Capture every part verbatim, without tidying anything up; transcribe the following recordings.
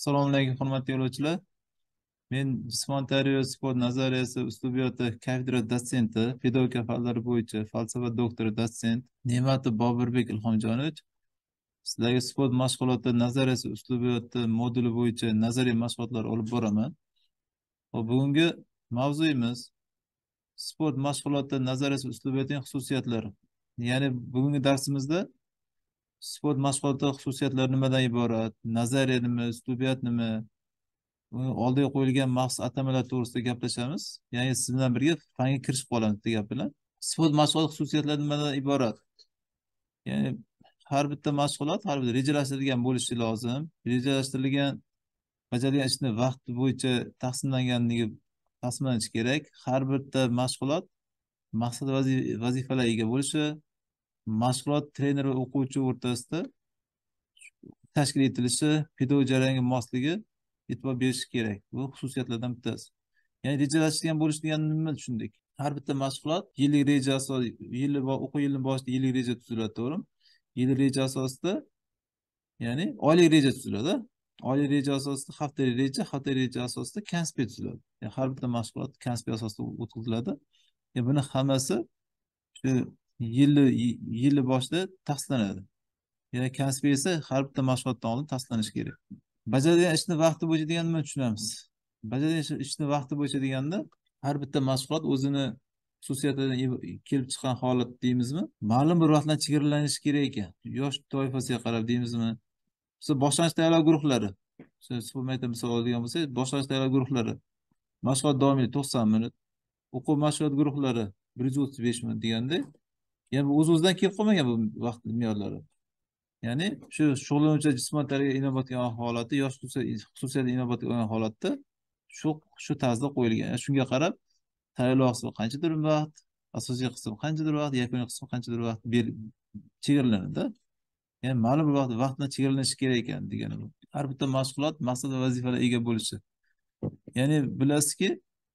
Assalomu alaykum, hurmatli yo'lovchilar. Men jismoniy tarbiya va sport nazariyasi uslubiyoti kafedra dotsenti, pedagogika fanlari bo'yicha falsafa doktori dotsent Ne'matov Boburbek Ilhomjonovich sizlarga sport mashg'uloti nazariyasi uslubiyoti moduli bo'yicha nazariy mashg'ulotlar olib boraman. Va bugungi mavzuyimiz sport mashg'uloti nazariyasi uslubiyotining xususiyatlari. Ya'ni bugungi darsimizda sport mashg'uloti xususiyatlari nimadan iborat, nazariya nima, uslubiyat nima, oldiga qo'yilgan maxsus atamalar to'g'risida gaplashamiz. Ya'ni siz bilan birga fanga kirishib qolamiz degan gap bilan. Sport mashg'ulot xususiyatlari nimadan iborat? Ya'ni har bitta mashg'ulot har bir rejalashtirilgan bo'lishi lozim. Rejalashtirilgan bajarilgan ishni vaqt bo'yicha taqsimlanganligi taqsimlanishi kerak. Har bitta mashg'ulot maqsad vazifalarga ega bo'lishi, mashg'ulot trener va o'quvchi o'rtasida tashkil etilishi, pedagogik jarayonga mosligi e'tibor berish kerak. Bu xususiyatlardan bittasi. Ya'ni rejalashtirilgan bo'lish degani nima tushundik? Har bitta mashg'ulot yillik reja asosida, yilli o'quv yilining boshida yillik reja tuziladi, to'g'rimi? Yillik reja asosida, ya'ni oylik reja tuziladi. Oylik reja asosida haftalik reja, haftalik reja asosida konspekt tuziladi. Ya'ni har bitta mashg'ulot konspekt asosida o'tkaziladi. Ya'ni buni hammasi shu yilli yilli boshida tasdiqlanadi. Ya'ni konspekt esa har bitta mashg'ulotdan oldin tasdiqlanishi kerak. Bajarilgan ishni vaqti bo'yicha deganni nima tushunamiz? Bajarilgan ishni vaqti bo'yicha deganda har bitta mashg'ulot o'zini xususiyatidan kelib chiqqan holat deymizmi? Ma'lum bir vaqtdan chegaralanishi kerak ekan. Yosh toifasiga qarab deymizmi? Biz boshlanish tayyorlov guruhlari. Sport maktab misol oladigan bo'lsak, boshlanish tayyorlov guruhlari. Mashg'ulot davomiyligi to'qson minut. O'quv mashg'ulot guruhlari bir yuz o'ttiz besh minut deganda, ya'ni o'z-o'zidan kelib qolmagan bu vaqt me'yorlari. Ya'ni shu shug'ullanuvchi jismoniy tarbiya inobatga olgan holati, yosh xususiyat inobatga olgan holatda shu shu tarzda qo'yilgan. Yani shunga qarab tayyorlov qismi qanchadir vaqt, asosiy qism qanchadir vaqt, yakuniy qism qanchadir vaqt chegaralanadi. Ya'ni ma'lum bir vaqt vaqtdan chegaralanishi kerak ekan degani bu. Har bitta mashg'ulot maqsad va vazifalarga ega bo'lishi. Ya'ni bilasizki,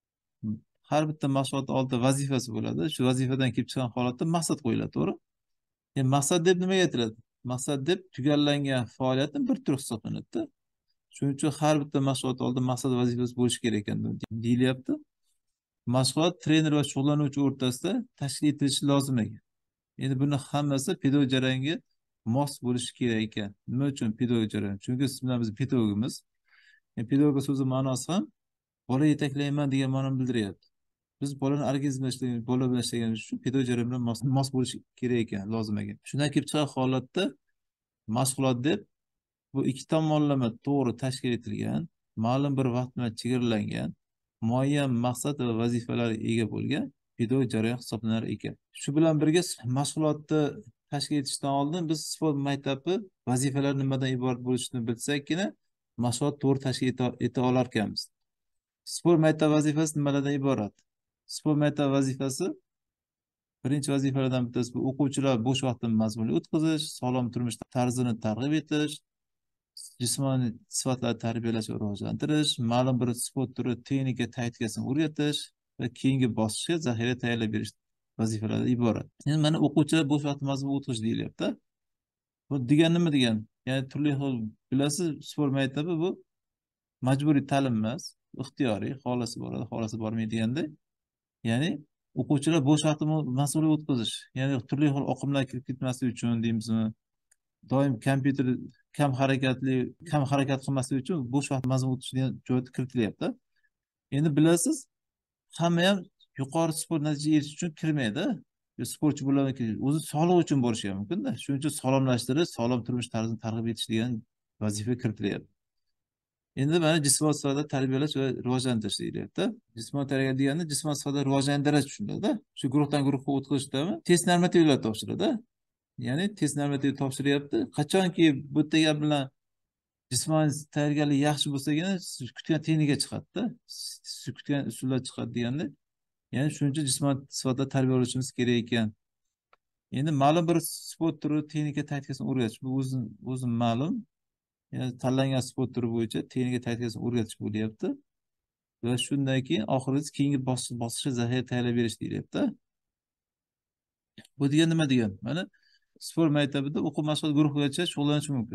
har bitta mashg'ulot oldida vazifasi bo'ladi. Shu vazifadan kelib chiqqan holatda maqsad qo'yiladi, to'g'ri? Ya'ni maqsad deb nimaga aytiladi? Maqsad deb tugallangan faoliyatning bir turi hisoblanadi. Shuning uchun har bitta mashg'ulot oldin maqsad vazifasi bo'lishi kerak ekan deyilyapti. Mashg'ulot trener va shug'ullanuvchi o'rtasida tashkil etilishi lozim ekan. Endi buni hammasi pedagogik jarayonga mos bo'lishi kerak ekan. Nima uchun pedagogik jarayon? Chunki siz bilan biz pedagogimiz. Yani pedagog so'zi ma'nosi ham bola yetaklayman degan ma'noni bildiryapti. Biz bolani organizmida ishlagan, bola bilan ishlaganimiz uchun pedagogik jarayon bilan mos, mos bo'lishi kerak ekan, lozim ekan. Shundan kelib chiqqan holatda mashg'ulot deb bu ikki tomonlama to'g'ri tashkil etilgan, ma'lum bir vaqt bilan chegaralangan, muayyan maqsad va vazifalarga ega bo'lgan pedagogik jarayon hisoblanar ekan. Shu bilan birga mashg'ulotni tashkil etishdan oldin biz sport maktabi vazifalari nimadan iborat bo'lishini bilsakkina mashg'ulot to'g'ri tashkil eta olar ekanmiz. Sport maktabi vazifasi nimalardan iborat? Sport maktabi vazifasi birinchi vazifalardan bittasi bu o'quvchilar bo'sh vaqtini mazmunli o'tkazish, sog'lom turmush tarzini targ'ib etish, jismoniy sifatlarni tarbiyalash va rivojlantirish, ma'lum bir sport turi texnika taktikasini o'rgatish va keyingi bosqichga zaxira tayyorlab berish vazifalaridan iborat. Endi mana o'quvchilar bo'sh vaqt mazmunli o'tkazish deyilyapti. Bu degani nima degani? Ya'ni turli xil bilasiz, sport maktabi bu majburiy ta'lim emas, ixtiyoriy, xolasi boradi, xolasi bormaydi deganda. Ya'ni o'quvchilar bo'sh vaqtini mas'uliyat o'tkazish, ya'ni turli xil oqimlar kirib ketmasligi uchun deymizmi, doim kompyuter kam harakatli, kam harakat qilmasligi uchun bo'sh vaqt mazmun o'tish degan joyda kiritilyapti. Endi bilasiz, hamma ham yuqori sport natijaga erishish uchun kirmaydi. Sportchi bo'laman, o'zi sog'liq uchun borishi ham mumkin-da. Shuning uchun sog'lomlashtirish, sog'lom turmush tarzini targ'ib etish degan vazifa kiritilyapti. Endi mana jismoniy sifatida tarbiyalash va rivojlantirish deyilyapti. Jismoniy tarbiya deganda jismoniy sifatida rivojlantirish tushuniladi. Shu guruhdan guruhga o'tkazishdami test normativlar topshiradi. Ya'ni test normativ topshiryapti. Qachonki bu yerda gap bilan jismoniy tayyorgarlik yaxshi bo'lsagina siz kutgan texnika chiqadi-da. Siz kutgan usullar chiqadi deganda, ya'ni shuning uchun jismoniy sifatida tarbiyalanishimiz kerak ekan. Endi ma'lum bir sport turi texnika taktikasini o'rgatish bu o'zi o'zi ma'lum. Yani tanlangan sport turi bo'yicha texnika taktikasini o'rgatish bo'lyapti. Va shundan keyin oxirgi keyingi bosqichga zaxira tayyorlab berish deyilyapti. Bu degan nima degan? Mana sport maktabida o'quv mashg'ulot guruhigacha shug'ullanish mumkin.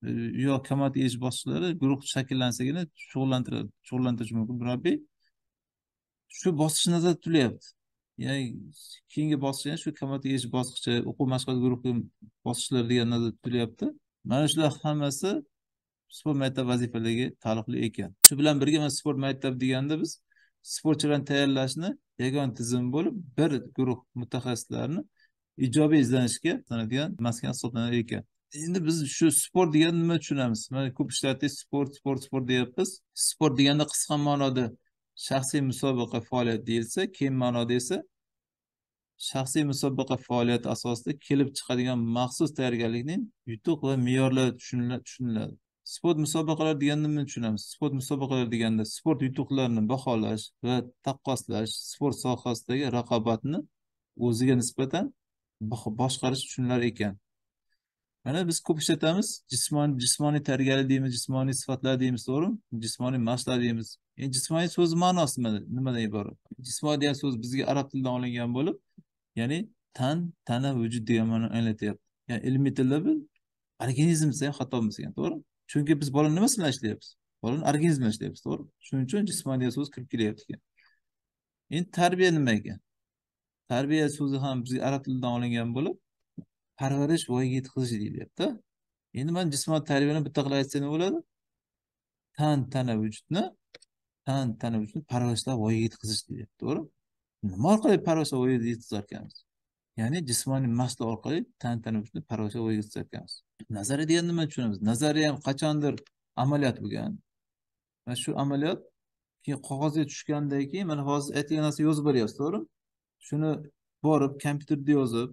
e, yo kamat yeyish bosqichlari guruh shakllansagina shug'ullantiradi, shug'ullantirishi mumkin murabbiy. Shu bosqich nazarda tutilyapti. Ya'ni keyingi bosqich shu kamat yeyish bosqichi, o'quv mashg'ulot guruhi bosqichlari degan nazarda tutilyapti. Mana shular hammasi sport maktab vazifalariga taalluqli ekan. Shu bilan birga mana sport maktab deganda biz sportchilarni tayyorlashni yagona tizim bo'lib, bir guruh mutaxassislarni ijobiy izlanishga sanadigan maskan hisoblanar ekan. Endi biz shu sport degani nima tushunamiz? Mana ko'p ishlatdik, sport, sport, sport deyapmiz. Sport deganda qisqa ma'noda shaxsiy musobaqa faoliyat deyilsa, keng ma'noda esa shaxsiy musobaqa faoliyati asosida kelib chiqadigan maxsus tayyorgarlikning yutuq va me'yorlari tushuniladi. Sport musobaqalari deganni nima tushunamiz? Sport musobaqalari deganda sport yutuqlarini baholash va taqqoslash, sport sohasidagi raqobatni o'ziga nisbatan boshqarish tushunilar ekan. Mana biz ko'p ishlatamiz, jismoniy jismoniy tarbiyalik deymiz, jismoniy sifatlar deymiz, to'g'rimi? Jismoniy mashqlar deymiz. Endi jismoniy so'z ma'nosi nimadan iborat? Jismoniy degan so'z bizga arab tilidan olingan bo'lib, ya'ni tan, tana, vujud degan ma'noni anglatyapti. Ya'ni ilmiy tilda bu organizm desa ham xato bo'lmas ekan, to'g'rimi? Chunki biz bolani nima bilan ishlayapmiz? Bolani organizm bilan ishlayapmiz, to'g'ri? Shuning uchun jismoniy degan so'z kirib kelyapti ekan. Endi tarbiya nima ekan? Tarbiya so'zi ham bizga arab tilidan olingan bo'lib, parvarish voyaga yetkazish deyilyapti. Endi men jismoniy tarbiyani bitta qilib aytsa nima bo'ladi? Tan, tana, vujudni, tan, tana, vujudni parvarishlab voyaga yetkazish deyapti, to'g'ri? Nima orqali parvarishlab voyaga yetkazar ekanmiz? Ya'ni jismoniy mashqlar orqali tan, tana, vujudni parvarishlab voyaga yetkazar ekanmiz. Nazariya degan nima tushunamiz? Nazariya ham qachondir amaliyot bo'lgan. Va shu amaliyot keyin qog'ozga tushgandan keyin mana hozir aytilgan narsa yozib beryapsiz, to'g'rimi? Shuni borib kompyuterda yozib,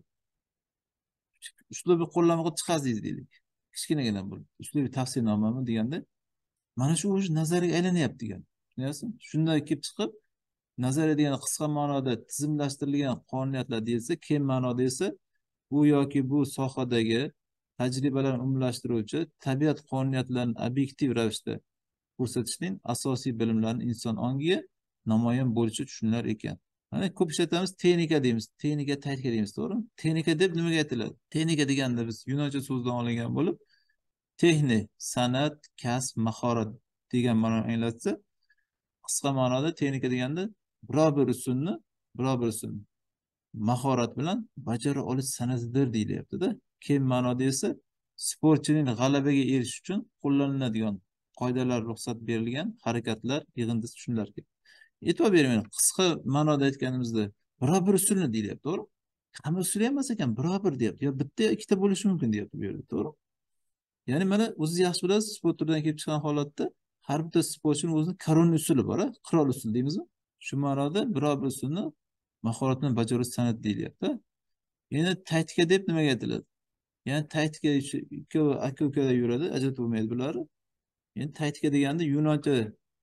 uslubiy qo'llanma qilib chiqazdingiz deylik. Kichkinagina bo'lib, uslubiy tavsiyanomami deganda, mana shu o'zi nazariyaga aylanyapti degan. Tushunyapsizmi? Shunday kelib chiqib, nazariya degan qisqa ma'noda tizimlashtirilgan qonuniyatlar deyilsa, keng ma'noda esa bu yoki bu sohadagi tajribalarni umumlashtiruvchi tabiat qonuniyatlarini obyektiv ravishda ko'rsatishning asosiy bilimlarini inson ongiga namoyon bo'lishi tushunilar ekan. Mana ko'p ishlatamiz, texnika deymiz, texnika, taktika deymiz, to'g'rimi? Texnika deb nimaga aytiladi? Texnika deganda biz yunoncha so'zdan olingan bo'lib, texnik, san'at, kasb, mahorat degan ma'noni anglatsa, qisqa ma'noda texnika deganda biror bir usulni, biror bir usulni mahorat bilan bajara olish san'atidir deyilyapti-da. Keng ma'noda esa sportchining g'alabaga erishish uchun qo'llaniladigan qoidalar, ruxsat berilgan harakatlar yig'indisi tushunilar ekan. E'tibor bering, qisqa ma'noda aytganimizda biror bir usulni deyilyapti, to'g'ri? Hamma usul emas ekan, biror bir deyapti. Yo bitta yo ikkita bo'lishi mumkin deyapti bu yerda, to'g'ri? Ya'ni mana o'zingiz yaxshi bilasiz, sport turidan kelib chiqqan holatda har bitta sportchining o'zining koron usuli bor, qirol usuli deymizmi? Shu ma'noda biror bir usulni mahorat bilan bajarish san'at deyilyapti. Endi taktika deb nimaga aytiladi? Ya'ni taktika ikkovi aka-ukalar yuradi, ajratib bo'lmaydi bularni. Endi taktika deganda yunoncha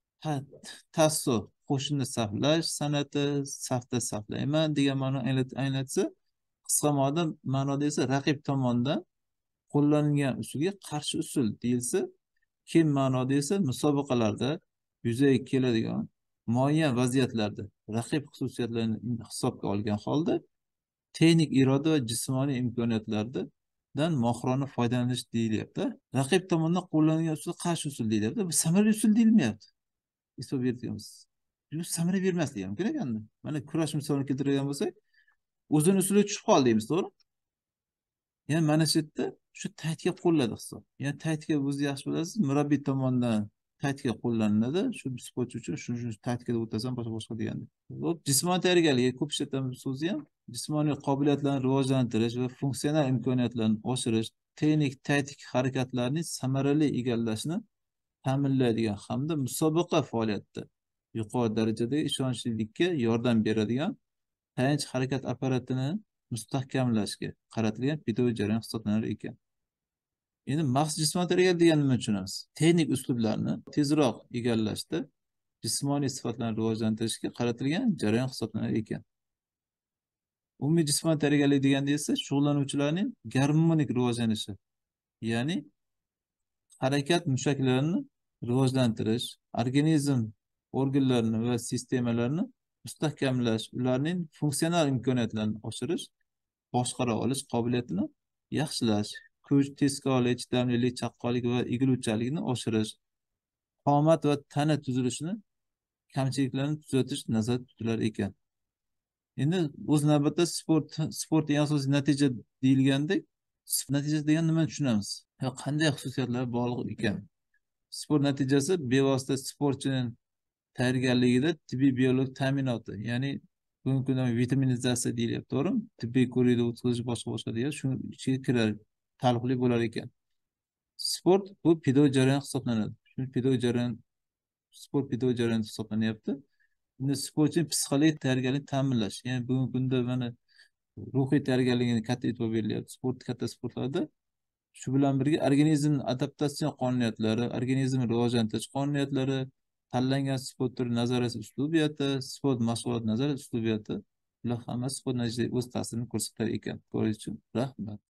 tasso qo'shinni saqlash san'ati, safda saqlayman degan ma'noni anglatsa, qisqa ma'noda ma'noda esa raqib tomonidan qo'llanilgan usulga qarshi usul deyilsa, keng ma'noda esa musobaqalarda yuzaga keladigan muayyan vaziyatlarda raqib xususiyatlarini hisobga olgan holda texnik iroda va jismoniy imkoniyatlardan mohirona foydalanish deyilyapti. Raqib tomonidan qo'llanilgan usul qarshi usul deyilyapti. Bu samarali usul deyilmayapti. E'tibor berganmiz. Bu samara bermasligi mumkin ekanda. Mana kurash misolini keltiradigan bo'lsak, o'zini usuliga tushib qoldi deymiz, to'g'ri? Ya'ni mana shu yerda shu taktika qo'lladi hisob. Ya'ni taktika o'zingiz yaxshi bilasiz, murabbiy tomonidan taktika qo'llaniladi. Shu sportchi uchun shu shu taktikada o'tasan, boshqa boshqa deganda. Hop, jismoniy tayyorgarlik ko'p ishlatamiz so'zni ham. Jismoniy qobiliyatlarni rivojlantirish va funksional imkoniyatlarni oshirish, texnik, taktik harakatlarning samarali egallashni ta'minlaydigan hamda musobaqa faoliyatida yuqori darajadagi ishonchlilikka yordam beradigan tayanch harakat apparatini mustahkamlashga qaratilgan pedagogik jarayon hisoblanar ekan. Endi maxsus jismoniy tayyorgarlik degan nima tushunamiz? Texnik uslublarni tezroq egallashda jismoniy sifatlarni rivojlantirishga qaratilgan jarayon hisoblanar ekan. Umumiy jismoniy tayyorgarlik deganda esa shug'ullanuvchilarning garmonik rivojlanishi, ya'ni harakat mushaklarini rivojlantirish, organizm organlarini va sistemalarni mustahkamlash, ularning funksional imkoniyatlarini oshirish, boshqara olish qobiliyatini yaxshilash, kuch, tezkorlik, chidamlilik, chaqqonlik va egiluvchanlikni oshirish, qomat va tana tuzilishini kamchiliklarini tuzatish nazarda tutilar ekan. Endi o'z navbatida sport sport eng asosiy natija deyilgandek, natija degan nimani tushunamiz? Ha, qanday xususiyatlar bog'liq ekan? Sport natijasi bevosita sportchining tayyorgarligida tibbiy biologik ta'minoti, ya'ni bugungi kunda vitaminizatsiya deyilyapti, to'g'rimi? Tibbiy ko'rikdan o'tkazish boshqa boshqa degan shu ichiga kirar, taalluqli bo'lar ekan. Sport bu pedagog jarayon hisoblanadi. Shu pedagog jarayon sport pedagog jarayon hisoblanyapti. Endi sportchi psixologik tayyorgarlikni ta'minlash, ya'ni bugungi kunda mana ruhiy tayyorgarligiga katta e'tibor berilyapti sport katta sportlarda. Shu bilan birga organizm adaptatsion qonuniyatlari, organizm rivojlantirish qonuniyatlari, tanlangan sport turi nazariyasi uslubiyati, sport mashg'ulot nazariyati uslubiyati, bular hammasi sport natijasiga o'z ta'sirini ko'rsatar ekan. Ko'rish uchun rahmat.